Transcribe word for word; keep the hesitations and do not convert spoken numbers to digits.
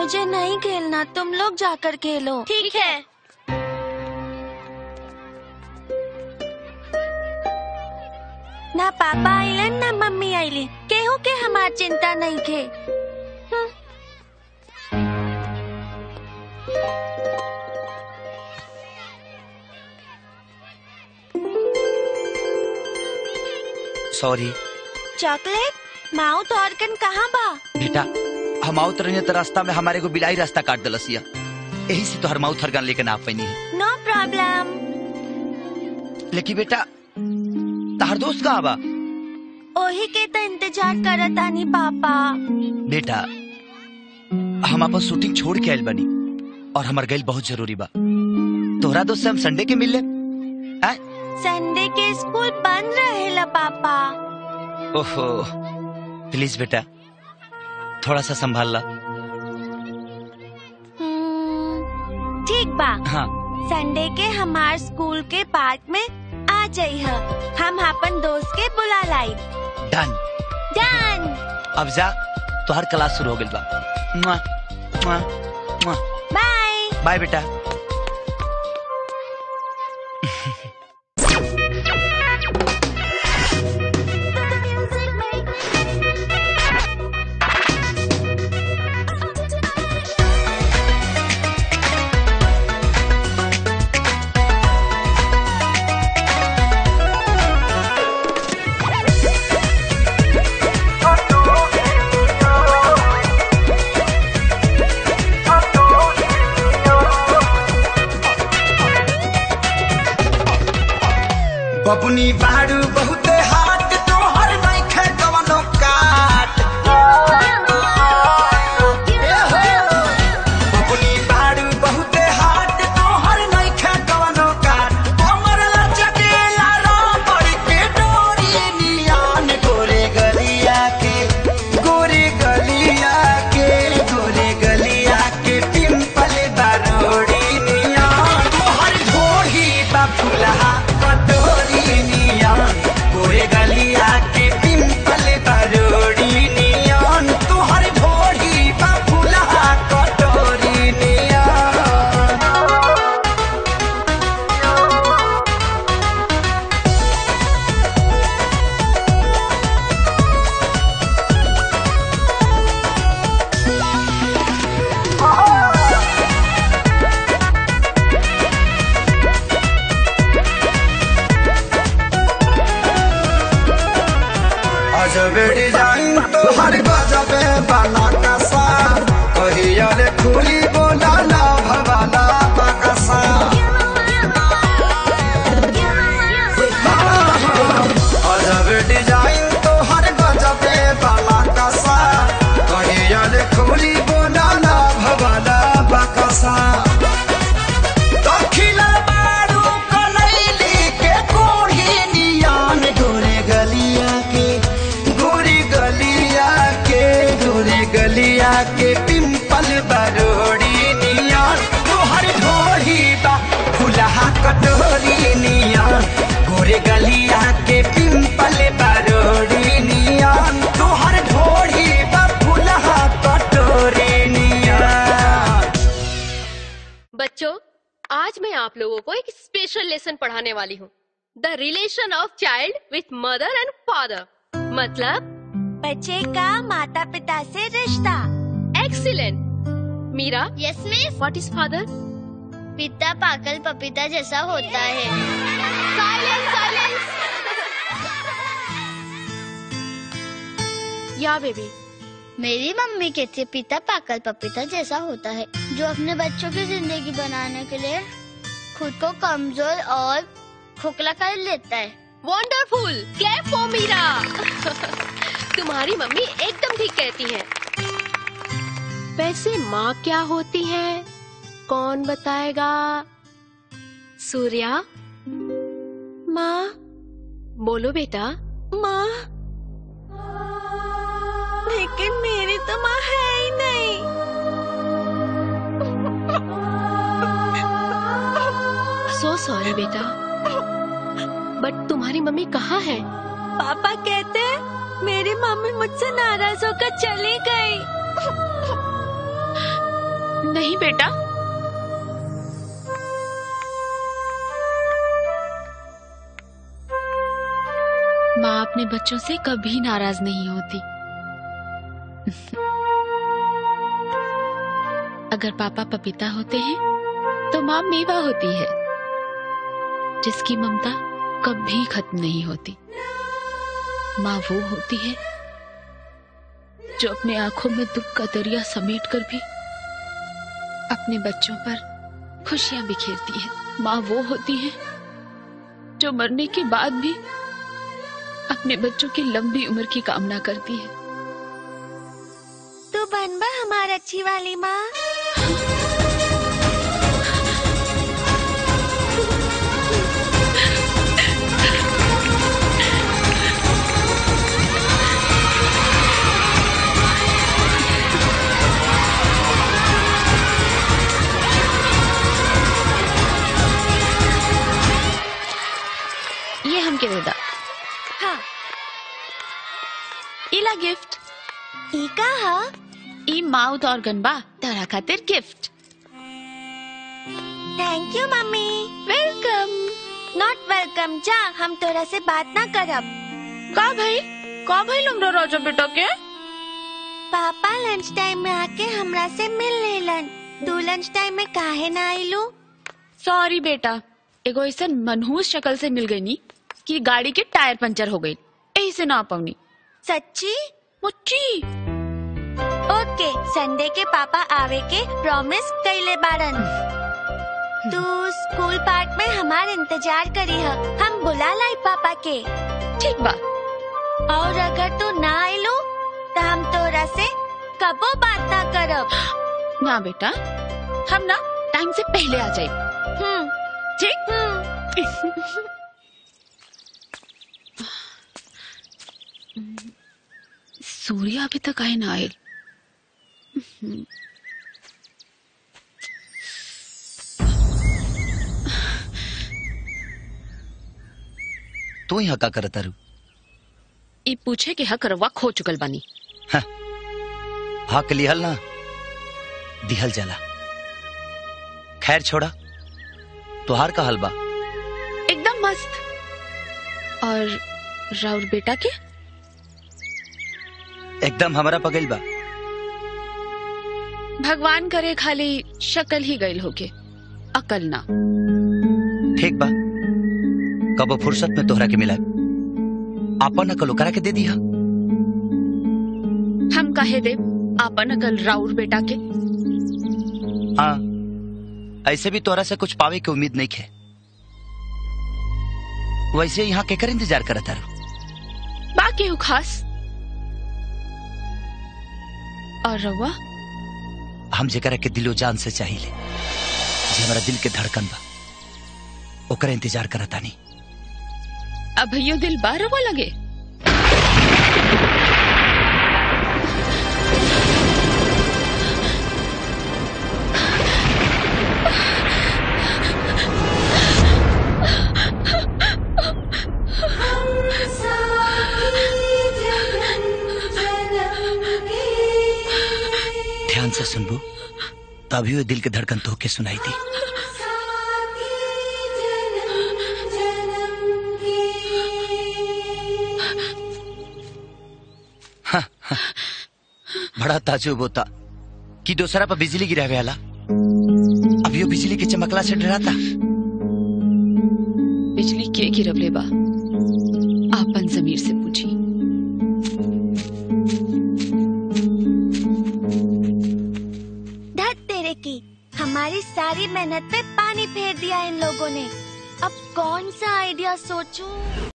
मुझे नहीं खेलना, तुम लोग जाकर खेलो। ठीक है। ना पापा आइलन ना मम्मी आइली, केहू के हमार चिंता नहीं खे। सॉरी। चॉकलेट माउथ ऑर्गन कहाँ बा? बेटा हम आउत रहे तो रास्ता में हमारे को बिलाई रास्ता काट दलसिया, यही से तो हर माउथ ऑर्गन लेके ना पैनी है। No problem. लेकिन बेटा तार दोस्त कहाँ बा? ओही के तो इंतजार करत आनी पापा। बेटा हम अपन शूटिंग छोड़ के आयल बनी और हमार गैल बहुत जरूरी बा। तोहरा दोस्त से हम संडे के मिल ले। संडे के स्कूल बंद रहेला पापा। ओहो प्लीज बेटा थोड़ा सा संभाल ला। ठीक बा। हाँ संडे के हमार स्कूल के पार्क में आ जाइए, हम अपन दोस्त के बुला लाई। डन डन। अब जा तो हर क्लास शुरू हो गई बा। मुआ, मुआ, मुआ। बाय बाय बेटा। बबुनी बाड़ू बहुते हाथ तो हर नइखे कवनो काट। बबुनी बाड़ू बहुते हाथ तो हर नइखे कवनो काट। हमर लचकेला रबड़ के डोरी नियान गोरे गलिया के, गोरे गलिया के, गोरे गलिया के पिंपल बारोड़ी नियान तोहर ढोही बा फुलहा गोरे गलिया के पिंपल बरोड़ी नियन तुहर ढोरी बा फुलहा कटोरी नियन। अजबे डिजाइन तोहर गजबे बाला कसा, कहिया रे खुली बोला ना भवाला बकसा। अजबे डिजाइन तोहर गजबे बाला कसा, कहिया रे खुली बोला ना भवाला बकसा। दखिला बारू कनैली के कोढ़ी नियान गोरे गलिया के, गोरे गलिया के, गोरे गलिया के पिंपल बरोड़ी नियान तोहर ढोरी बा फुलहा कटोरी नियान। गोरे गलिया के पिंपल बरोड़ी नियान तोहर ढोरी बा फुलहा कटोरी नियान। बच्चों आज मैं आप लोगों को एक स्पेशल लेसन पढ़ाने वाली हूँ। The relation of child with mother and father, मतलब बच्चे का माता पिता से रिश्ता। Excellent. Meera. Yes miss. What is father? पिता पागल पपीता जैसा होता है। Silence silence. या बेबी। मेरी मम्मी कहती है पिता पागल पपीता जैसा होता है, जो अपने बच्चों की जिंदगी बनाने के लिए खुद को कमजोर और खोखला कर लेता है। वंडरफुल। Clap for Meera. तुम्हारी मम्मी एकदम ठीक कहती हैं। वैसे माँ क्या होती है कौन बताएगा? सूर्या। माँ। बोलो बेटा। माँ। लेकिन मेरी तो माँ है ही नहीं। सो सॉरी बेटा, बट तुम्हारी मम्मी कहाँ है? पापा कहते हैं मेरी मम्मी मुझसे नाराज होकर चली गई। नहीं बेटा, माँ अपने बच्चों से कभी नाराज नहीं होती। अगर पापा पपीता होते हैं तो माँ मेवा होती है, जिसकी ममता कभी खत्म नहीं होती। माँ वो होती है जो अपने आंखों में दुख का दरिया समेट कर भी अपने बच्चों पर खुशियां बिखेरती है। माँ वो होती है जो मरने के बाद भी अपने बच्चों की लंबी उम्र की कामना करती है। तू बनबा हमारी अच्छी वाली माँ। ये हमके दे दा। हाँ, इला गिफ्ट। ई का हा? ई माउथ ऑर्गन बा, तोरा खातिर gift. Thank you mummy. Welcome. Not welcome, जा, हम तोरा से बात ना करब। का भाई का भाई लमरा राजा बेटा के? पापा लंच टाइम में आके हमरा से मिल लेलन। तू लंच टाइम में काहे ना आइलू? सॉरी बेटा, एगो ऐसा मनहूस शक्ल से मिल गई नी कि गाड़ी के टायर पंचर हो गई, यही से ना पाऊनी। सच्ची? मुच्ची। ओके, संडे के पापा आवे के प्रॉमिस कइले बारन। तू स्कूल पार्क में हमार इंतजार करी है, हम बुला लाई पापा के। ठीक बा। और अगर तू ना आइलू तो हम तोरा से कबो बात ना करब। ना बेटा, हम ना टाइम से पहले आ जाए। हम्म, ठीक। सूर्य अभी तक आए ना आए। तू यहाँ का करता रू? ई पूछे कि हक रवा खो चुकल बानी। हाँ, हक लिहल ना दिहल जाला। खैर छोड़ा, तुहार का हलवा एकदम मस्त। और राउर बेटा के? एकदम हमारा पगल बा। भगवान करे खाली शक्ल ही गईल होके, अकल ना। ठीक बा, कबो फुर्सत में तोहरा के मिला आपन अकल ओकरा के दे दिया। हम काहे दे आपन अकल राउर बेटा के? हाँ, ऐसे भी तोहरा से कुछ पावे की उम्मीद नहीं है। वैसे यहाँ केकर इंतजार करता रहो? बाकी हूँ खास। और रवा? हम जेकरा के दिलो जान से चाहिए, जे हमारा दिल के धड़कन बा, ओकरा इंतजार करता नहीं। अब यो दिल बार रवा लगे। ध्यान से सुनबो, तभी वो दिल के धड़कन तो के सुनाई दी। हाँ, हाँ, बड़ा ताजुब होता कि दूसरा पर बिजली गिरा गया। अब यो बिजली के चमकला से डराता। बिजली के गिरवले बा, आपन जमीर से पूछी। धत तेरे की, हमारी सारी मेहनत पे पानी फेर दिया इन लोगों ने। अब कौन सा आइडिया सोचूं?